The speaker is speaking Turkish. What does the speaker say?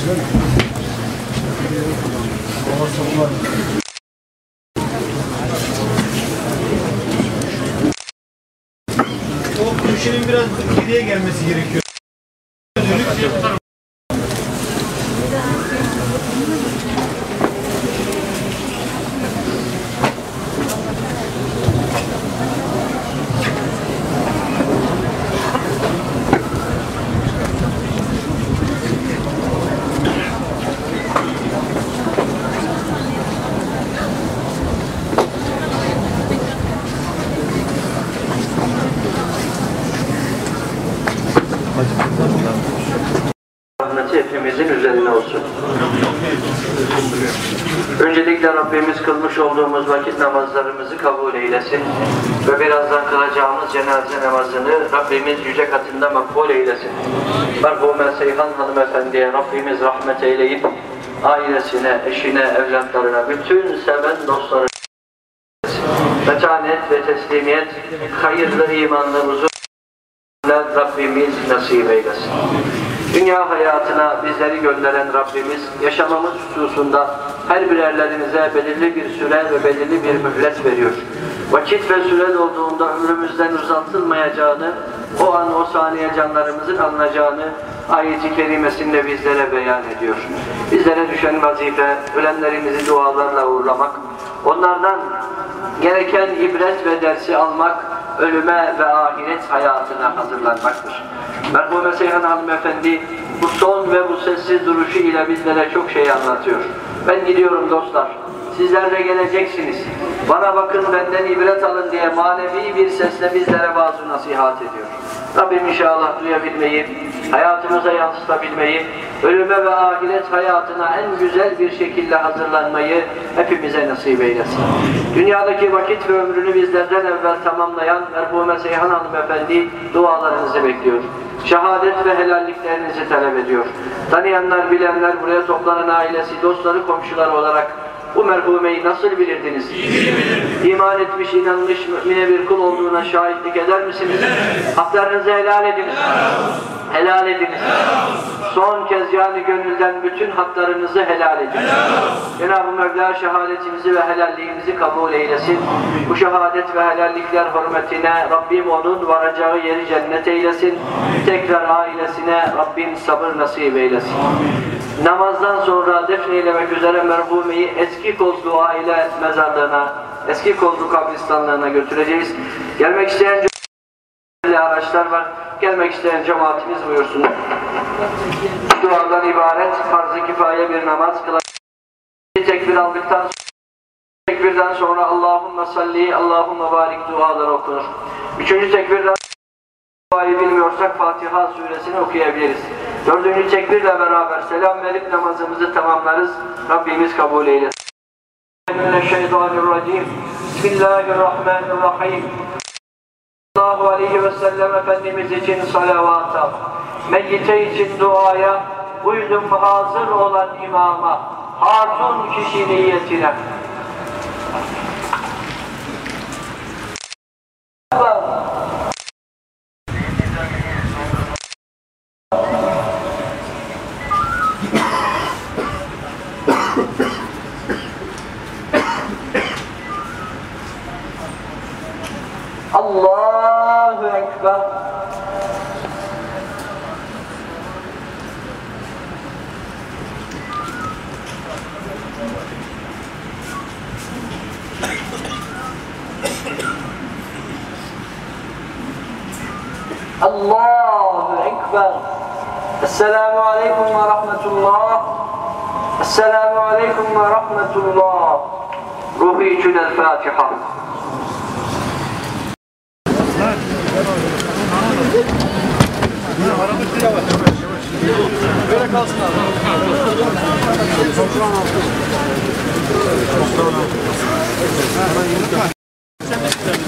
O köşenin biraz geriye gelmesi gerekiyor. Rahmeti hepimizin üzerine olsun. Öncelikle Rabbimiz kılmış olduğumuz vakit namazlarımızı kabul eylesin ve birazdan kılacağımız cenaze namazını Rabbimiz yüce katında makbul eylesin. Merhume Seyhan hanımefendiye Rabbimiz rahmet eyleyip ailesine, eşine, evlatlarına, bütün seven dostlarına metanet ve teslimiyet, hayırlı, imanlı, huzur Rabbimiz nasip eylesin. Dünya hayatına bizleri gönderen Rabbimiz yaşamamız hususunda her birerlerimize belirli bir süre ve belirli bir mühlet veriyor. Vakit ve süre olduğunda ömrümüzden uzatılmayacağını, o an o saniye canlarımızın alınacağını ayet-i kerimesinde bizlere beyan ediyor. Bizlere düşen vazife ölenlerimizi dualarla uğurlamak, onlardan gereken ibret ve dersi almak, ölüme ve ahiret hayatına hazırlanmaktır. Merhume Seyhan hanımefendi bu son ve bu sessiz duruşu ile bizlere çok şey anlatıyor. Ben gidiyorum dostlar, sizler de geleceksiniz. Bana bakın, benden ibret alın diye manevi bir sesle bizlere bazı nasihat ediyor. Rabbim inşallah duyabilmeyi, hayatımıza yansıtabilmeyi, ölüme ve ahiret hayatına en güzel bir şekilde hazırlanmayı hepimize nasip eylesin. Dünyadaki vakit ve ömrünü bizlerden evvel tamamlayan merhume Seyhan hanımefendi dualarınızı bekliyor. Şehadet ve helalliklerinizi talep ediyor. Tanıyanlar, bilenler, buraya toplanan ailesi, dostları, komşuları olarak bu merhumeyi nasıl bilirdiniz? İman etmiş, inanmış, mümine bir kul olduğuna şahitlik eder misiniz? Haklarınızı helal ediniz. Helal ediniz. Son kez yani gönülden bütün haklarınızı helal ediniz. Cenab-ı Mevla şehadetimizi ve helalliğimizi kabul eylesin. Bu şehadet ve helallikler hürmetine Rabbim onun varacağı yeri cennet eylesin. Tekrar ailesine Rabbim sabır nasip eylesin. Namazdan sonra defneylemek üzere merhumeyi Eski Kozlu aile mezarlığına, Eski Kozlu kabristanlığına götüreceğiz. Gelmek isteyen araçlar var. Gelmek isteyen cemaatimiz buyursun. Duadan ibaret farz-ı kifaye bir namaz kılacağız. Tekbir aldıktan sonra, tekbirden sonra Allahümme salli, Allahümme barik duaları okunur. Üçüncü tekbirden duayı bilmiyorsak Fatiha suresini okuyabiliriz. Dördüncü tekbirle beraber selam verip namazımızı tamamlarız. Rabbimiz kabul eylesin. Mineşşeytanirracim. Bismillahirrahmanirrahim. Sallallahu aleyhi ve sellem Efendimiz için salavata, meyyite için duaya, uydum hazır olan imama, hatun kişi niyetine. Allahu Ekber. Allahu Ekber. Esselamu Aleyküm ve Rahmetullah. Esselamu Aleyküm ve Rahmetullah. Ruhu için El Fatiha. Böyle kalsın abi.